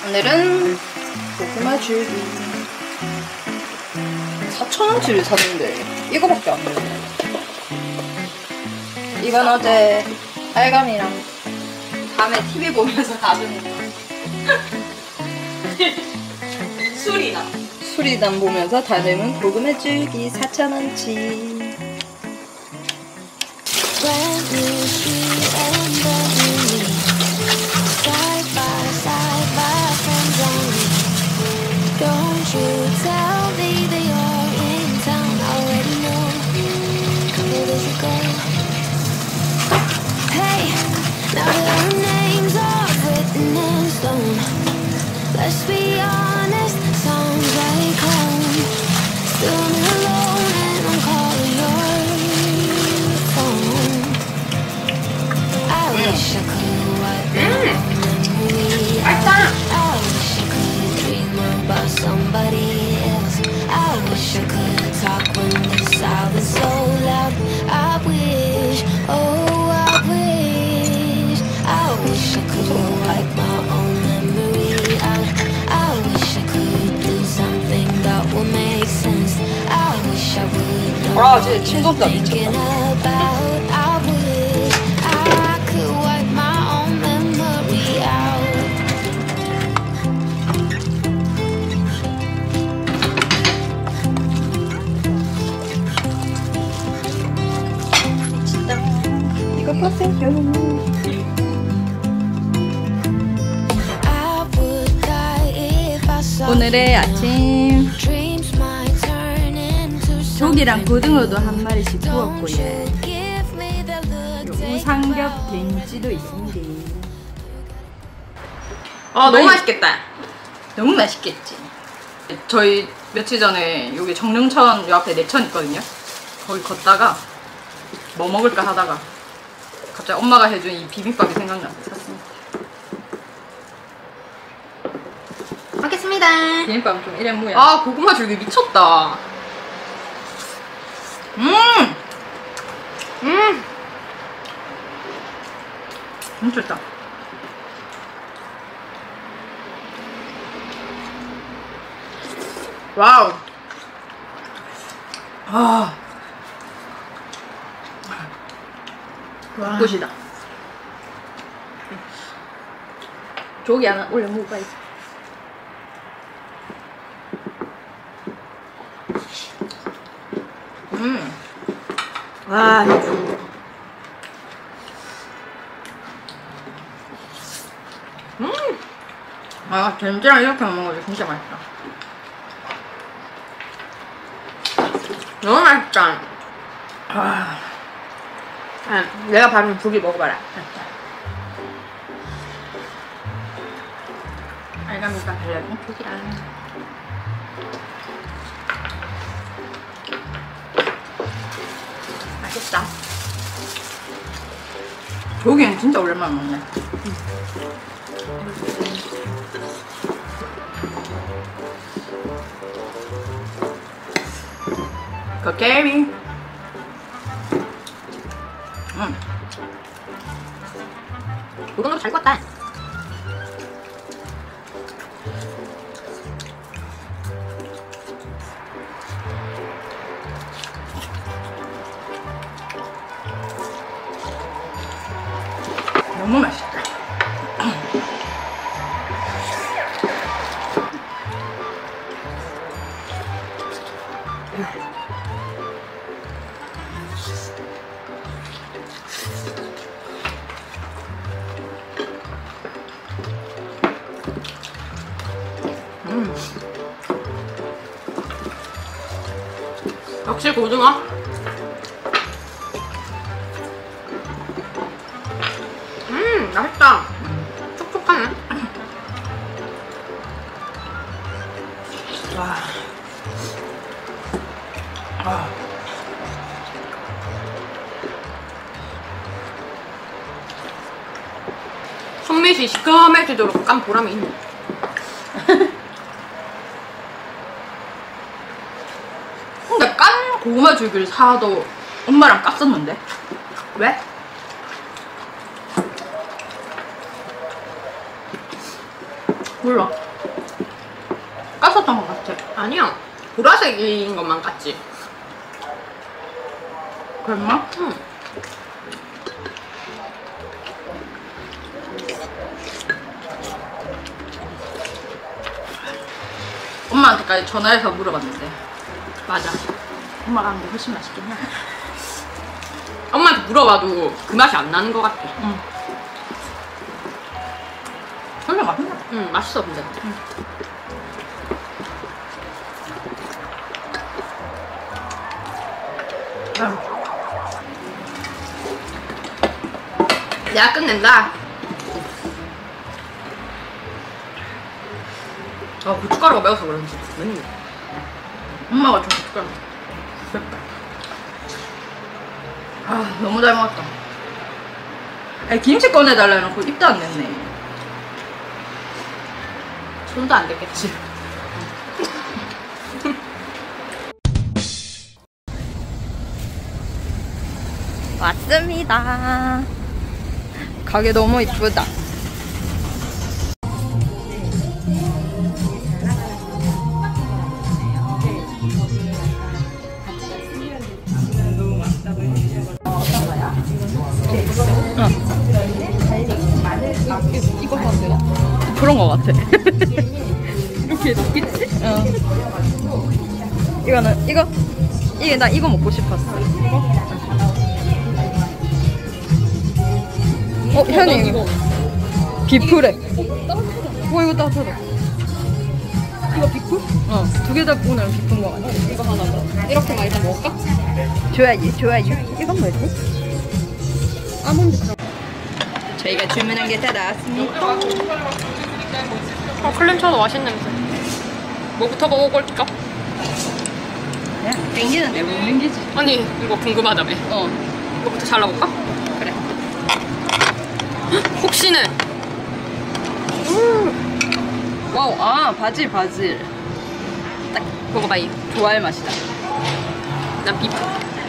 오늘은 고구마 줄기 4,000원치를 샀는데 이거밖에 안 되네. 이건 어제 알감이랑 밤에 TV 보면서 다듬은 거. 수리남 보면서 다듬은 고구마 줄기 4,000원치. Let's be honest, sounds like home. Still alone and I'm calling your phone. I wish I could wipe memory out. I wish I could dream about somebody else. I wish I could talk when the sound is so loud. I wish, oh I wish I could wipe my own memory out. I wish I could do something that would make sense. I wish I would know what you're thinking about. I wish I could wipe my own memory out. 이거 보세요. 오늘의 아침 조기랑 고등어도 한 마리씩 구웠고, 예. 우삼겹 된지도 있습니다. 아 너무 맛있겠다. 너무 맛있겠지. 저희 며칠 전에 여기 정릉천 요 앞에 내천 있거든요. 거기 걷다가 뭐 먹을까 하다가 갑자기 엄마가 해준 이 비빔밥이 생각나서 샀습니다. 먹겠습니다. 비빔밥은 좀 1인분이야. 아 고구마 줄기 미쳤다. 좋다. 와우. 아, 끝이다. 조기 하나 올려 먹어봐야지. 와 이거. 아, 된장이랑 이렇게 먹으면 진짜 맛있다. 너무 맛있다. 아, 내가 바로 조기 먹어봐라. 알감이가 달려진 조기랑. 맛있다. 조기는 진짜 오랜만에 먹네. 코끼리. 고등어도 잘 구웠다. 너무 맛있다. 역시 고등어. 맛있다. 촉촉하네. 와. 아. 손밑이 시커매지도록 깐 보람이 있네. 근데 깐 고구마 줄기를 사도 엄마랑 깠었는데 왜? 몰라. 깠었던 것 같아. 아니야. 보라색인 것만 같지? 그랬나? 응. 엄마한테까지 전화해서 물어봤는데 맞아. 엄마가 하는 게 훨씬 맛있긴 해. 엄마한테 물어봐도 그 맛이 안 나는 것 같아. 응. 진짜 맛있네. 응, 맛있어, 근데. 내가 끝낸다. 아, 고춧가루가 매워서 그런지. 웬일. 엄마가 좀 숟가락. 맵다. 아, 너무 잘 먹었다. 아니, 김치 꺼내달라 해놓고 입도 안 냈네. 손도 안 됐겠지. 왔습니다. 가게 너무 이쁘다. 이거 사면 되나? 그런 거 같아. 이렇게 있지? 이거는 이게 나 이거 먹고 싶었어. 현이 이거 비프래. 이거 따뜻하다. 이거 비프? 두 개 다 오늘 비프인 거 같아. 이거 하나 더. 이렇게만 일단 먹을까? 좋아요. 이건 뭐지? 아몬드. 저희가 주문한 게 다 나왔습니다. 클램차도 맛있는 냄새. 뭐부터 먹어볼까? 그냥 땡기는데 못 땡기지. 아니, 이거 궁금하다며. 이거부터 잘라볼까? 그래. 혹시는 와우, 바질. 딱 먹어봐. 이 좋아할 맛이다. 난 비프.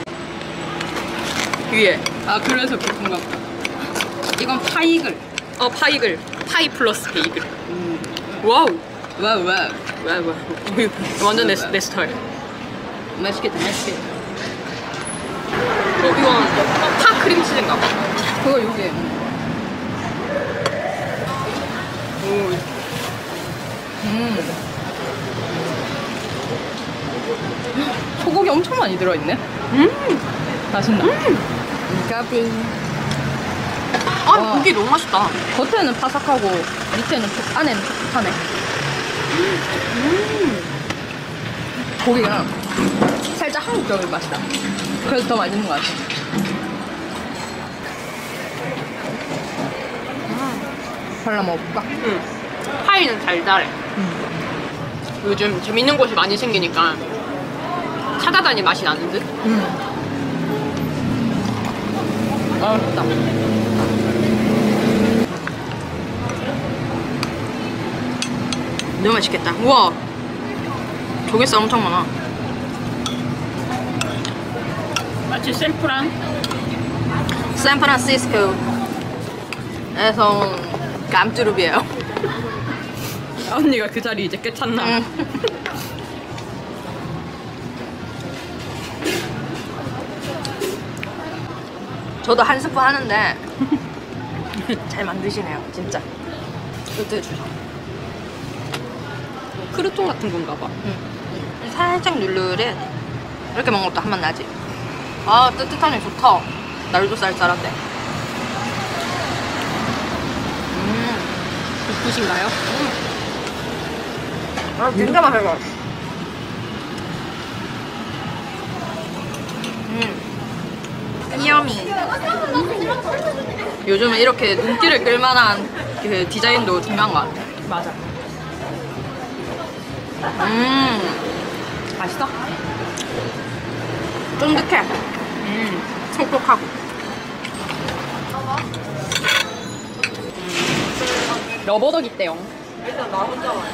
위에. 그래서 비프인가 보다. 이건 파이글. 파이글. 파이 플러스 베이글. 와우. 와우. 완전 내 스타일. 맛있겠다. 이건 파 크림치즈인가 봐. 그거 요게. 소고기 엄청 많이 들어있네. 맛있나? 까비. 와. 고기 너무 맛있다. 겉에는 바삭하고 밑에는 안에는 촉촉하네. 고기가 살짝 한국적인 맛이다. 그래서 더 맛있는 것 같아. 발라 먹어볼까? 파이는 달달해. 요즘 재밌는 곳이 많이 생기니까 찾아다니 맛이 나는 듯? 맛있다. 너무 맛있겠다. 우와, 조개살 엄청 많아. 마치 샌프란시스코에서 깜뚜루비에요. 언니가 그 자리 이제 꿰찼나? 저도 한 스푼 하는데 잘 만드시네요, 진짜. 이것도 주자. 크루통 같은 건가 봐. 살짝 누르래. 이렇게 먹는 것도 한맛 나지. 뜨뜻하니 좋다. 날도 쌀쌀한데. 굿굿인가요? 진짜 맛있어. 여미. 요즘에 이렇게 눈길을 끌만한 그 디자인도 중요한 것 같아. 맞아. 맛있어? 쫀득해. 촉촉하고. 러버덕 있대요. 일단 나 혼자 와요.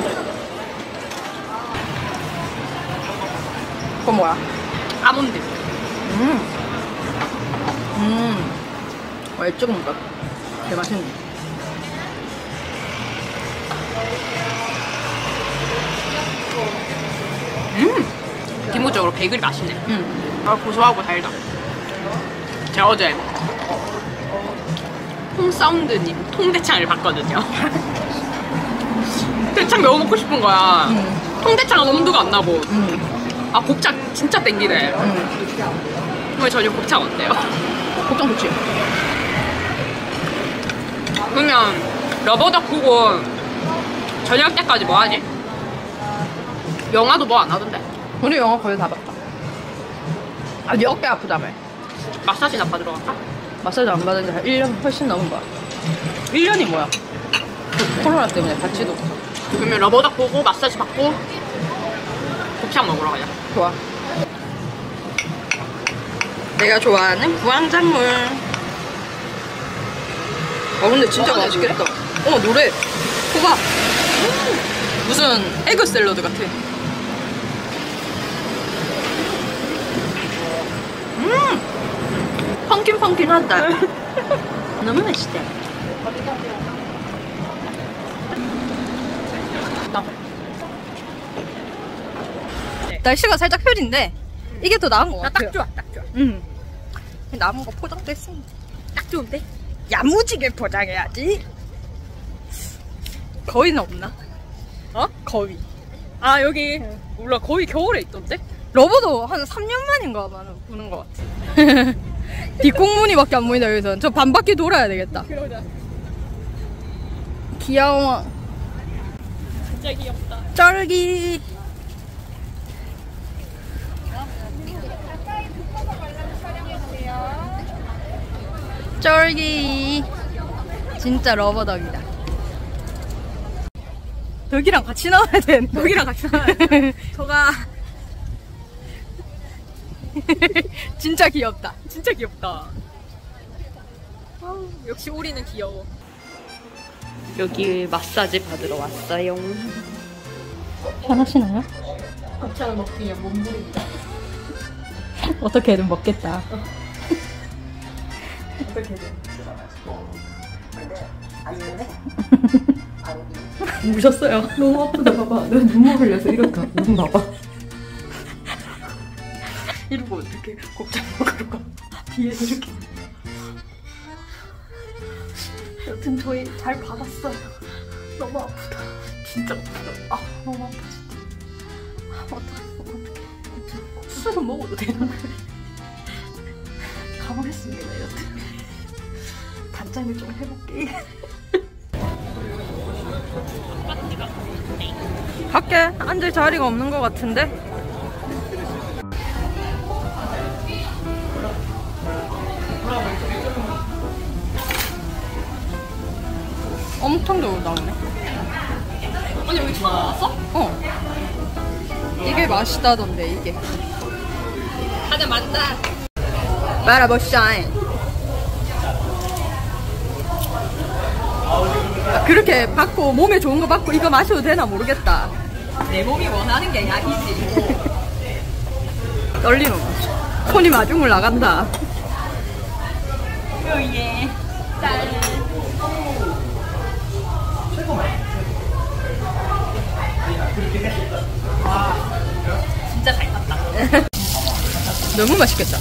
그건 뭐야? 아몬드. 와, 이쪽은 뭔가 되게 맛있네. 베이글이 맛있네. 고소하고 달다. 제가 어제 통사운드님 통대창을 봤거든요. 대창 매워 먹고 싶은 거야. 통대창은 엄두가 안 나고. 아 곱창 진짜 땡기네. 오늘 저녁 곱창 어때요? 곱창 좋지? 그러면 러버덕 보고 저녁 때까지 뭐 하지? 영화도 뭐 안 하던데? 우리 영화 거의 다 봤다. 아, 네 어깨 아프다며. 마사지나 받으러 갈까? 마사지 안 받은 지 한 1년 훨씬 넘은 거야. 1년이 뭐야? 코로나 때문에 같이도 없어. 그러면 러버덕 보고 마사지 받고 곱창 먹으러 가자. 좋아. 내가 좋아하는 부황작물. 근데 진짜 맛있겠다. 노래. 호박. 무슨 에그 샐러드 같아. 펑킨펑킨하다. 너무 맛있다. 날씨가 살짝 흐린데 이게 더 나은 것 같아요. 딱 좋아, 딱 좋아. 남은 거 포장도 했습니다. 딱 좋은데? 야무지게 포장해야지. 거위는 없나? 어? 거위. 아 여기 몰라 거의 겨울에 있던데? 러버도 한 3년 만인가 보는 것 같아. 뒷공무늬밖에 안 보인다 여기서. 저 반바퀴 돌아야 되겠다. 그러자. 귀여워. 진짜 귀엽다. 쩔기. 쩔기. 진짜 러버덕이다. 덕이랑 같이 나와야 되는. 덕이랑 같이 나와야 돼. 저가 진짜 귀엽다. 진짜 귀엽다. 아우, 역시 오리는 귀여워. 여기 마사지 받으러 왔어요. 편하시나요? 곱창을 먹기 위한 몸부림이다. 어떻게든 먹겠다. 어떻게든. 우셨어요. 너무 아프다 봐봐. 내가 눈물 흘려서 이렇게 눈 봐봐. 이러고 어떻게 곱창 먹으러 가. 뒤에서 이렇게. 여튼 저희 잘 받았어요. 너무 아프다. 진짜 아프다. 아 너무 아파 진짜. 어떡해. 수술을 먹어도 되는 거야. 가보겠습니다. 여튼 단장을 좀 해볼게. 밖에 앉을 자리가 없는 것 같은데? 엄청 좋은 나오네. 언니 여기 좋아 나왔어? 이게 맛있다던데 이게. 가자 만다. 말아보샤인. 그렇게 받고 몸에 좋은 거 받고 이거 마셔도 되나 모르겠다. 내 몸이 원하는 게 약이지. 떨리노. 손이 마중물 나간다. 오예. 짠. 와, 진짜 잘 탔다. 너무 맛있겠다.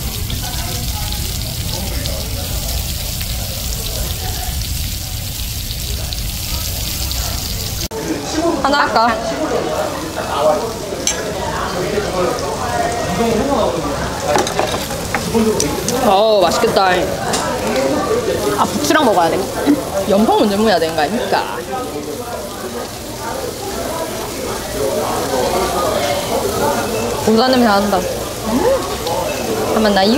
하나 할까? 맛있겠다. 아, 부추랑 먹어야 돼. 염통 언제 무야 되는 거 아닙니까? 고소한 냄새 난다. 한번 나유?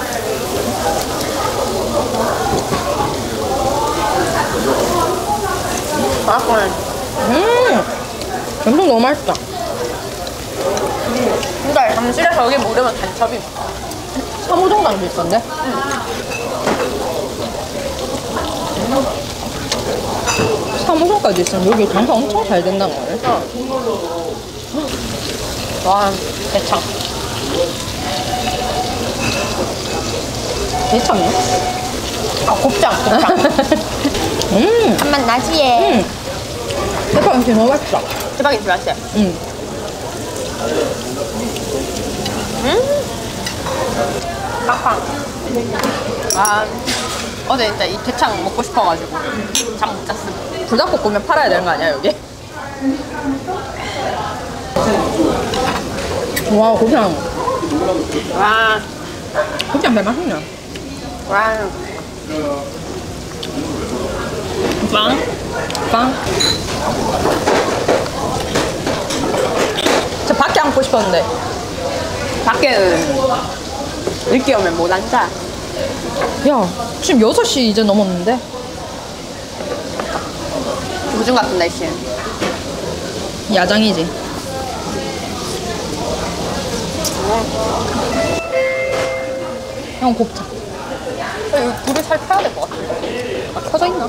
염통 너무 맛있다. 근데 잠실에서 여기 모르면 단첩이. 삼호정당도 있던데? 삼호정까지 있으면 여기 장사 엄청 잘 된단 말이야. 와, 대창. 대참이야? 아, 곱창. 한맛 나지 얘. 대파 김치 너무 맛있다. 대박이 맛있어요. 빡빡. 아, 어제 진짜 이 대창 먹고 싶어가지고 잠 못 잤음. 불닭볶음면 팔아야 되는 거 아니야 여기? 와 고기랑 와, 고기랑 매 맛있네. 와. 빵? 빵. 저 밖에 앉고 싶었는데. 밖에는 늦게 오면 못 앉아. 야 지금 6시 이제 넘었는데. 요즘 같은 날씨엔. 야장이지. 형 곱창. 이거 불을 살 펴야 될 것 같은데. 아, 켜져 있나?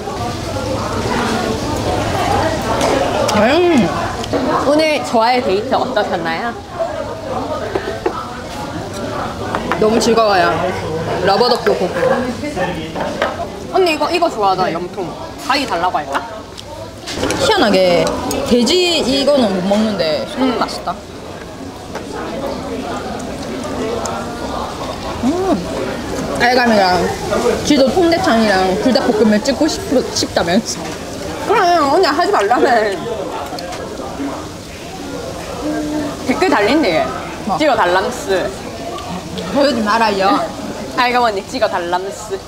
오늘 저와의 데이트 어떠셨나요? 너무 즐거워요. 러버덕도 보고. 언니 이거 좋아하잖아, 염통. 가위 달라고 할까? 희한하게 돼지 이거는 못 먹는데 맛있다. 알감이랑 지도 통대창이랑 불닭볶음면 찍고 싶다면서. 그래, 언니 하지 말라며. 댓글 달린대. 뭐? 찍어 달람스. 보여주지 말아요. 알감 언니 찍어 달람스.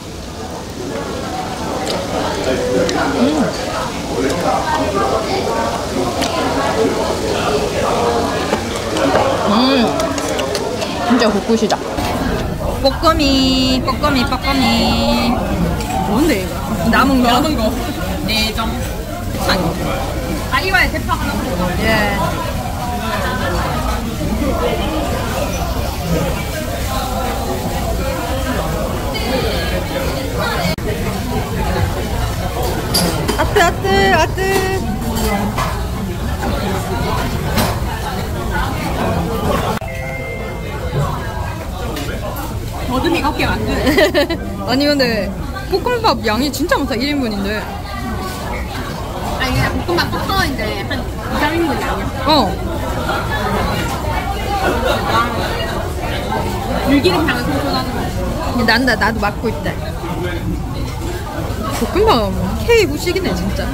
진짜 굿굿이다. 볶음이. 뭔데 이거? 남은 거. 내정. 아, 이거에 대파 하나 먹어. 예. 아뜨. 더듬이가 어깨 안 돼. 아니 근데 볶음밥 양이 진짜 많다. 1인분인데. 아니, 그냥 볶음밥 볶아인데 한 2, 3인분이 아니야. 들기름 향을 소소하는 거. 나도 맡고 있다. 볶음밥 K 후식이네 진짜.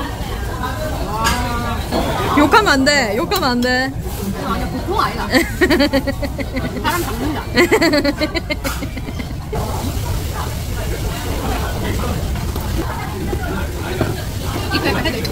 욕하면 안 돼. 아니야, 보통 아니다. 사람 잡는다. 이거 약간 해도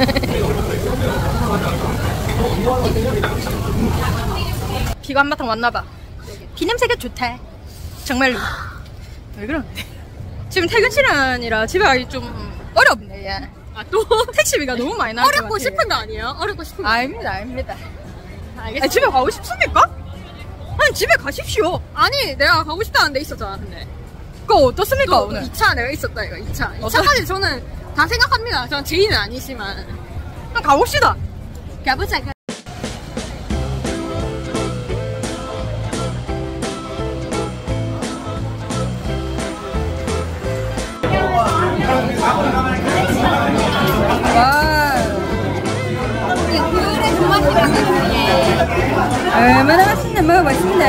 비가 한바탕 왔나봐. 비 냄새가 좋다. 정말로. 왜 그러는데? 지금 퇴근 시간이라 집에 가기 좀 어렵네. 얘. 아, 또? 택시비가 너무 많이 나올 것 같아. 어렵고 싶은 거 아니에요? 어렵고 싶은 거. 아닙니다. 알겠어. 아니, 집에 가고 싶습니까? 아니 집에 가십시오. 아니, 내가 가고 싶다는 데 있었잖아, 근데. 그거 어떻습니까 또 오늘? 2차 내가 있었다, 이거. 2차까지 저는 다 생각합니다. 전 지인은 아니지만. 그럼 가봅시다. 가보자. 얼마나 맛있나 먹어봤습니다.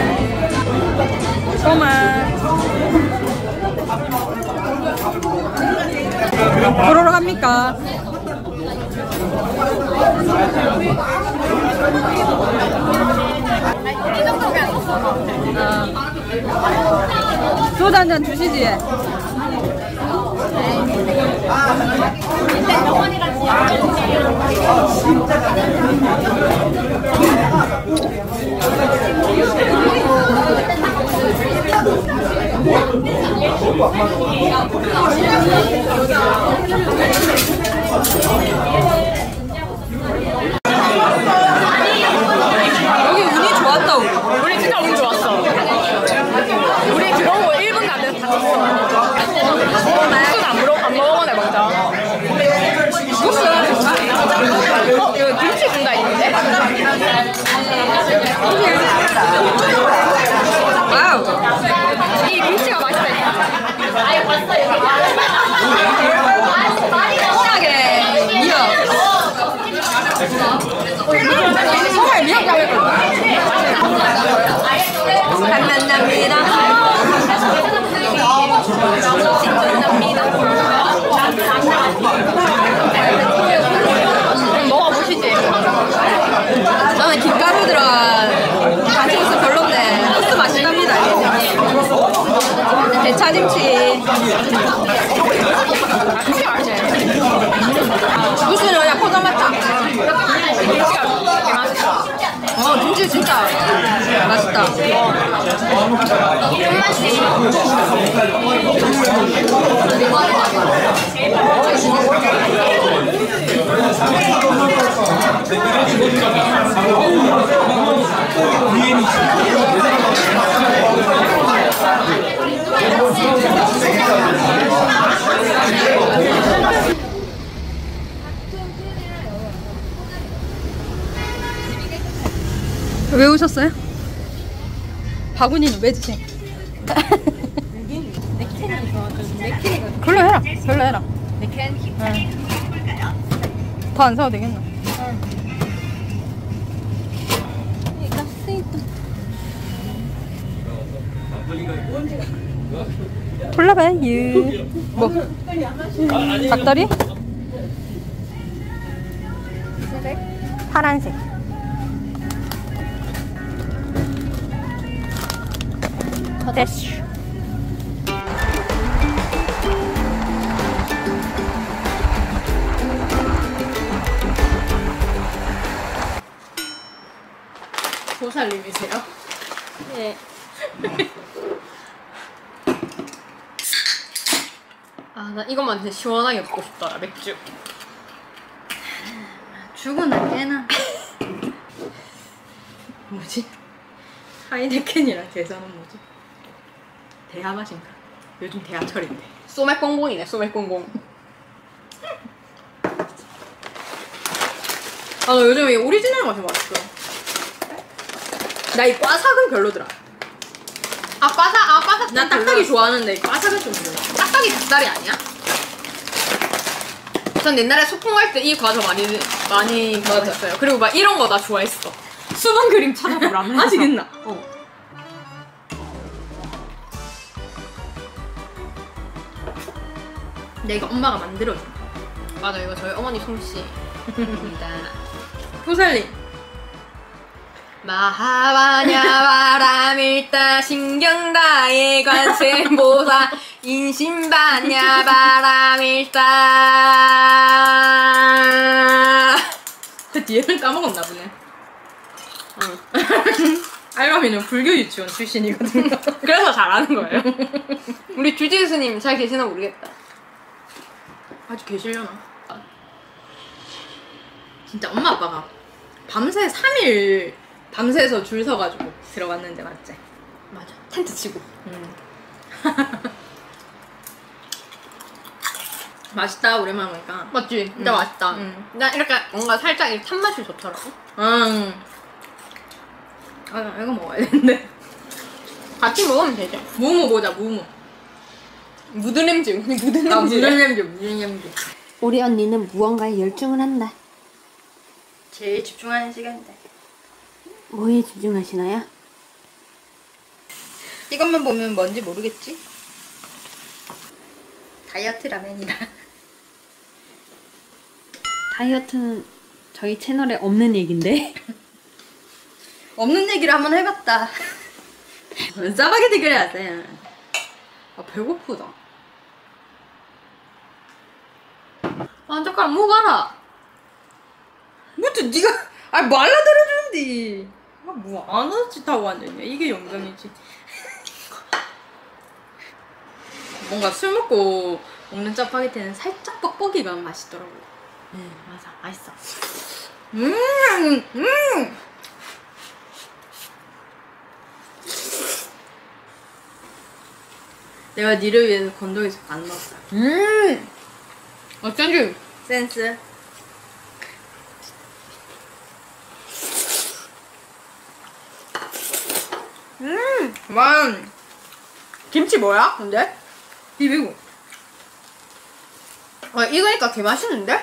보러 갑니까? 소주 한잔 주시지. 여기 운이 좋았다. 우리 진짜 운 좋았어. 우리 들어오고 1분도 안 돼서 다쳤어. 안 먹어보네, 먼저. 이거 김치 준다 있는데? 와우. 이 김치가 맛있다. 신나게 미역. 정말 미역 가겠다. 먹어보시지. 저는 김가루 들어간 가지국수 별론데 소스 맛있답니다. 대차김치. 무슨 그냥 포장마차. 김치 진짜 맛있다. 왜 오셨어요? 바구니는 왜 드세요? 별로 해라. 별로 해라. 더 안 사도 되겠나? 골라봐요. 뭐? 닭다리? 파란색. 됐어. 보살님이세요? 네. 아, 나 이것만 진짜 시원하게 먹고 싶더라, 맥주. 죽으나 깨나. 뭐지? 하이네켄이랑 대사는 뭐지? 대하 맛인가? 요즘 대하철인데. 소맥 공공이네, 소맥 공공. 아, 나 요즘에 오리지널 맛이 맛있어. 나 이 과삭은 별로더라. 바삭. 난 딱딱이 좋아하는데 이 과삭은 좀 별로. 딱딱이 닭다리 아니야? 전 옛날에 소풍 갈 때 이 과자 많이 먹었어요. 그리고 막 이런 거 나 좋아했어. 수분 그림 찾아보라면 아직 있나? 내가 엄마가 만들어준. 맞아, 이거 저희 어머니 솜씨입니다. 보살님. 마하바냐 바람일다 신경다해 관세음보살 인심바냐 바람일다. 그 뒤에는 까먹었나 보네. 응. 알바미는 불교 유치원 출신이거든요. 그래서 잘하는 거예요. 우리 주지 스님 잘 계시나 모르겠다. 아직 계시려나? 진짜 엄마 아빠가 밤새 3일 밤새서 줄 서가지고 들어갔는데 맞지? 맞아. 텐트 치고. 맛있다. 오랜만에 먹으니까. 맞지? 진짜 맛있다. 나 이렇게 뭔가 살짝 이 탄맛이 좋더라고. 아, 이거 먹어야 되는데. 같이 먹으면 되죠. 무무 보자. 무무. 무드냄새. 우리 무드냄새. 아, 무슨 냄새. 우리 언니는 무언가에 열중을 한다. 제일 집중하는 시간인데. 뭐에 집중하시나요? 이것만 보면 뭔지 모르겠지? 다이어트 라면이다. 다이어트는 저희 채널에 없는 얘긴데. 없는 얘기를 한번 해봤다. 짜파게티 그래야 돼. 아, 배고프다. 아, 젓가락 무가라. 뭐또 니가 말라들어주는데. 뭐 안 하는 짓 하고 앉았냐. 이게 영광이지. 뭔가 술 먹고 먹는 짜파게티는 살짝 뻑뻑이가 맛있더라고. 맞아. 맛있어. 내가 니를 위해서 건더기에서 안 넣었다. 어쩐지. 센스. 와. 김치 뭐야? 근데? 비비고. 아, 이거니까 개 맛있는데?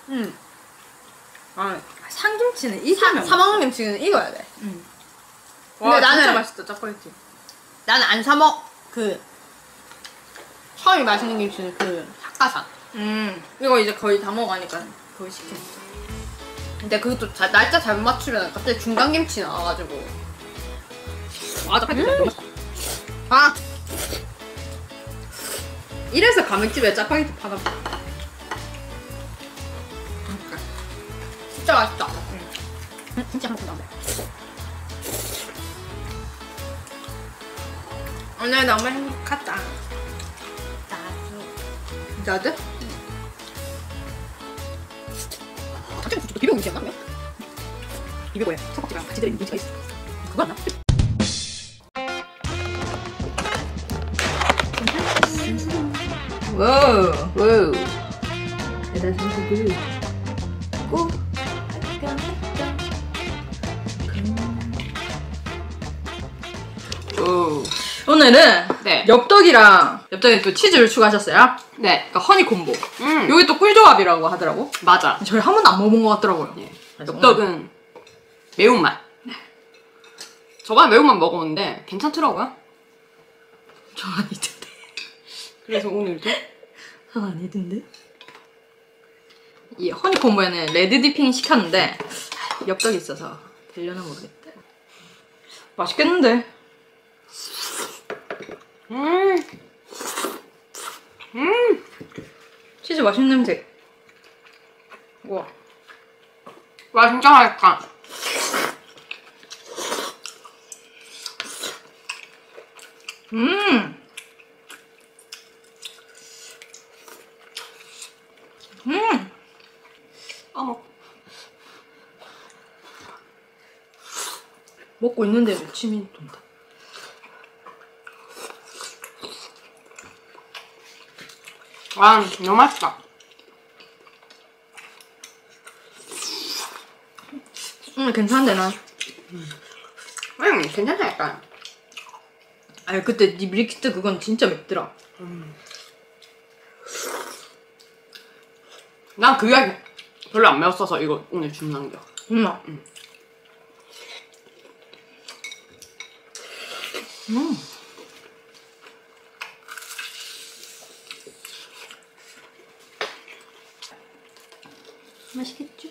아, 상김치는 이 사면 사망김치는 익어야 돼. 근데 진짜 나는 맛있다 짜파게티. 나는 안 사 먹. 그 처음에 맛있는 김치는 그 핫가산. 이거 이제 거의 다 먹으니까 그거 시켰어. 근데 그것도 날짜 잘못 맞추면 갑자기 중간김치 나와가지고. 아 짜파게티 너무 맛있다. 아! 이래서 가맥집에 짜파게티 파나 봐. 진짜 맛있다. 진짜 한번 나네. 오늘 너무 행복하다. 나도? 갑자기 또 비벼 음식이었나? 이게 뭐야? 석박지랑 같이 들어있는 김치가 있어. 그거 맞나? 와우. 와우. 대단 상수들. 꼭. 오. 오늘은 네. 엽떡에 또 치즈를 추가하셨어요. 네. 그러니까 허니 콤보. 여기 또 꿀조합이라고 하더라고. 맞아. 저희 한 번도 안 먹어본 것 같더라고요. 네. 그래서 엽떡은 매운맛. 저번에 매운맛 먹었는데 괜찮더라고요. 저 아니던데. 그래서 오늘도 아니던데. 이 허니 콤보에는 레드 디핑 시켰는데 엽떡이 있어서 되려나 모르겠다. 맛있겠는데. 치즈 맛있는 냄새. 우와. 와 진짜 맛있다. 어머. 먹고 있는데도 침이 돈다. 와 너무 맛있다. 괜찮은데 나. 괜찮다 약간. 아니 그때 니 밀키트 그건 진짜 맵더라. 난 그게 별로 안 매웠어서 이거 오늘 주문한 거. 맛있겠죠?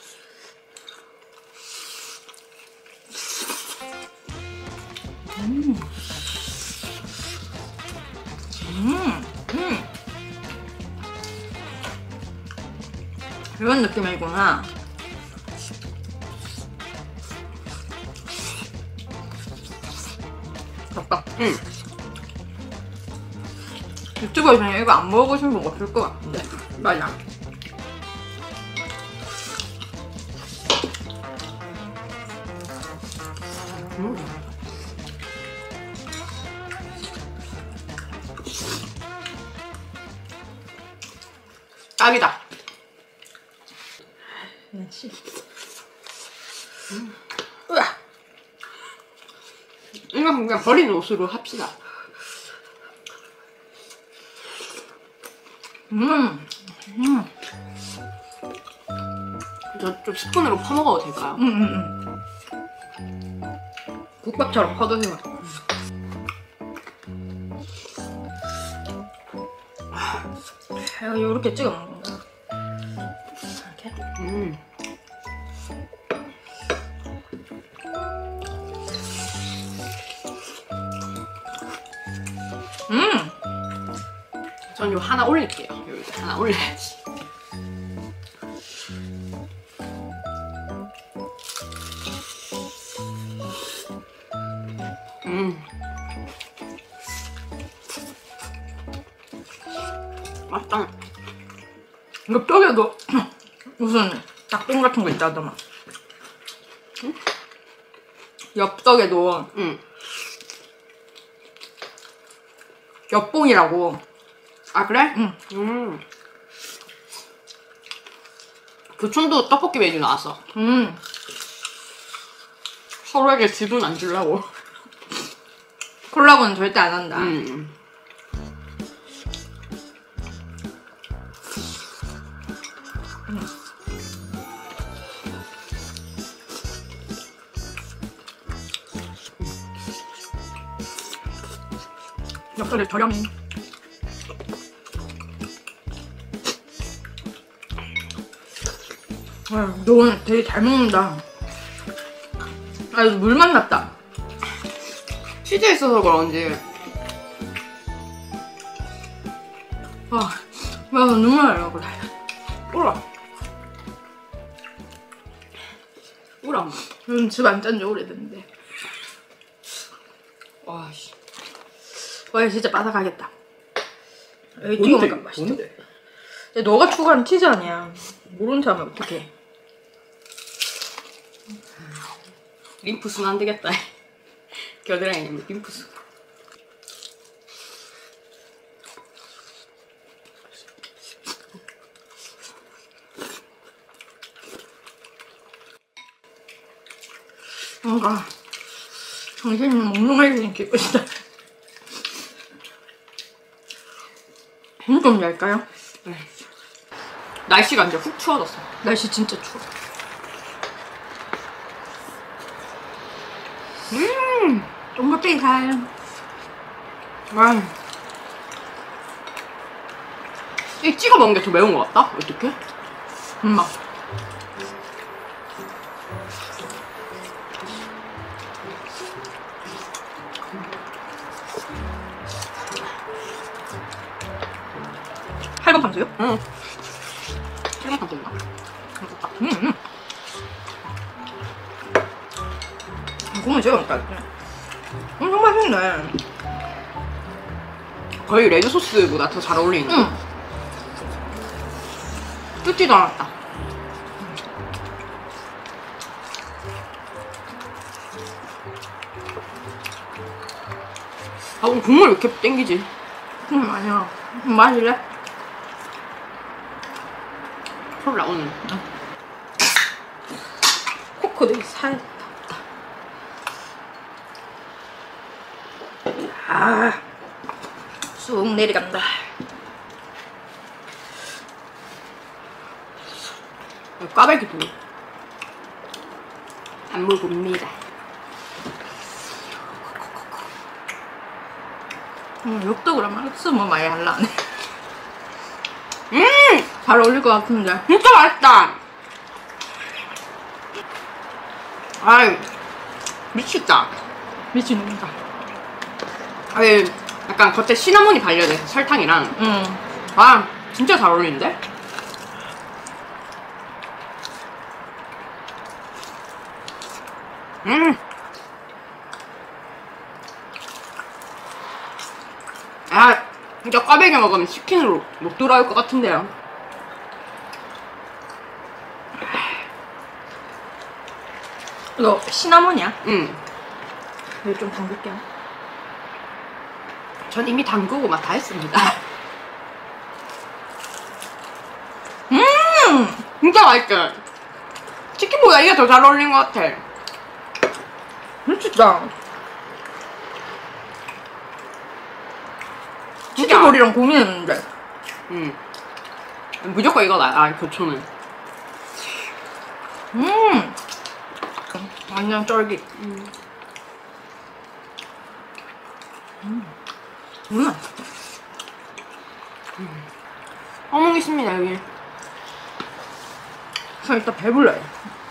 이런 느낌이구나. 아빠. 유튜버에서는 이거 안 먹어보신 분 없을 것 같은데. 맞아. 딱이다. 으아. 이건 그냥 버리는 옷으로 합시다. 저 좀 스푼으로 퍼먹어도 될까요? 국밥처럼 퍼드세요. 이렇게 찍어 먹는 거야. 이렇게. 전 이거 하나 올릴게요. 여기 하나 올려야지. 맛있다. 엽떡에도 무슨 닭똥 같은 거 있다더만. 엽떡에도 엽봉이라고. 아 그래? 교촌도 떡볶이 메뉴 나왔어. 서로에게 지분 안 주려고. 콜라보는 절대 안 한다. 엽서를 저렴히. 와, 너 되게 잘 먹는다. 아, 이거 물맛 났다. 치즈에 있어서 그런지. 와, 눈물 나려고 그래. 우라. 우라. 집 안 짠 지 오래됐는데. 와, 씨. 와, 진짜 바삭하겠다. 여기 찍어 먹으면 맛있다. 뭔데? 야, 너가 추가한 치즈 아니야. 모르는 척 하면 어떡해. 림프순 안 되겠다. 겨드랑이님 림프순. 뭔가 정신이 몽롱해지는 기분이다. 좀 얇까요? 네. 날씨가 이제 훅 추워졌어. 날씨 진짜 추워. 쫑글뱅이 살. 와. 이 찍어 먹는 게 더 매운 것 같다? 어떡해? 엄마. 할건 판수요? 응. 생각한 건가? 국물 제가 엄청 맛있네. 거의 레드 소스보다 더 잘 어울리는. 응. 뜯지도 않았다. 아, 오늘 국물 왜 이렇게 땡기지? 아니야. 마실래? 설라, 오늘. 코코 되게 살다. 아, 쑥 내려간다. 꽈배기도 안 먹습니다. 엽떡을 한번 했으면 많이 할라네. 잘 어울릴 것 같은데. 진짜 맛있다. 아이, 미치겠다. 미친놈이다. 아이, 약간 겉에 시나몬이 발려져서 설탕이랑. 아, 진짜 잘 어울리는데? 아, 진짜 꽈배기 먹으면 치킨으로 못 돌아올 것 같은데요. 이거 시나몬이야? 응. 이거 좀 담글게요. 전 이미 담그고 막 다 했습니다. 진짜 맛있죠? 치킨보다 이게 더 잘 어울리는 것 같아. 진짜. 진짜. 치즈볼이랑 고민했는데. 무조건 이거다. 교촌은. 완전 쫄깃. 어묵 있습니다, 여기. 저 일단 배불러요.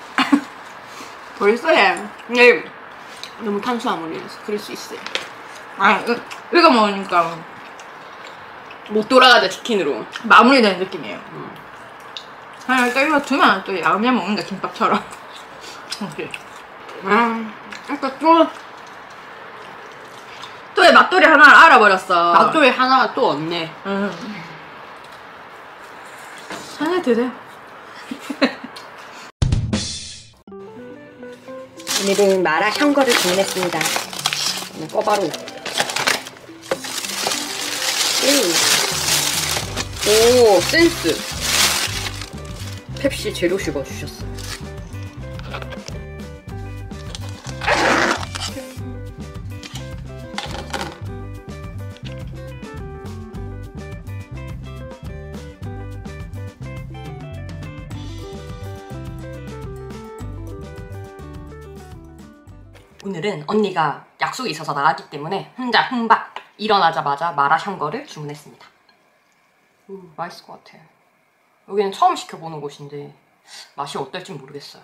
벌써 해. 근데 너무 탄수화물이라서 그럴 수 있어요. 아, 이거 먹으니까 못 돌아가자, 치킨으로. 마무리되는 느낌이에요. 그냥 또 이거 두면 또 야금야금 먹는다, 김밥처럼. 이렇게. 아까 또 또의 맛돌이 하나를 알아버렸어. 맛조개 하나가 또 없네. 하나 드세요. 오늘은 마라 샹궈를 주문했습니다. 꺼바로. 오, 센스. 펩시 제로 슈거 주셨어. 오늘은 언니가 약속이 있어서 나갔기 때문에 혼자 흥박 일어나자마자 마라샹궈를 주문했습니다. 맛있을 것 같아요. 여기는 처음 시켜보는 곳인데 맛이 어떨지 모르겠어요.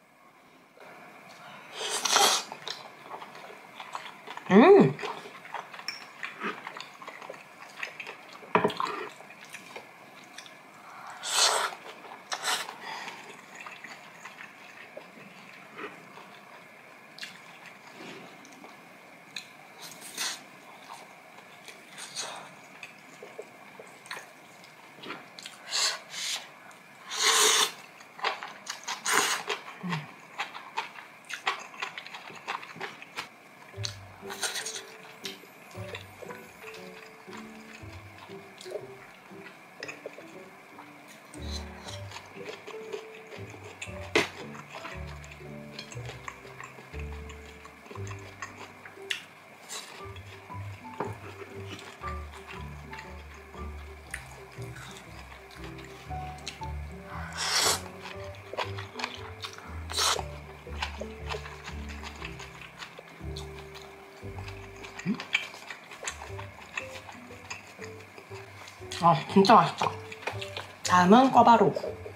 아, 진짜 맛있다. 다음은 꿔바로우.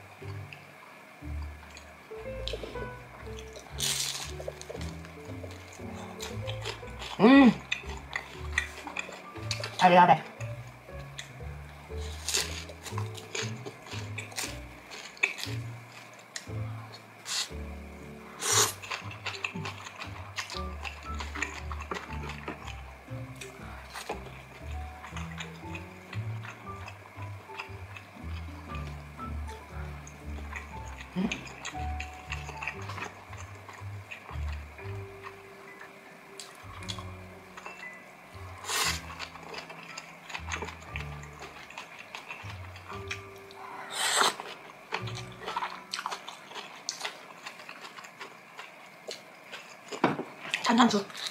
달달해. 탄산수.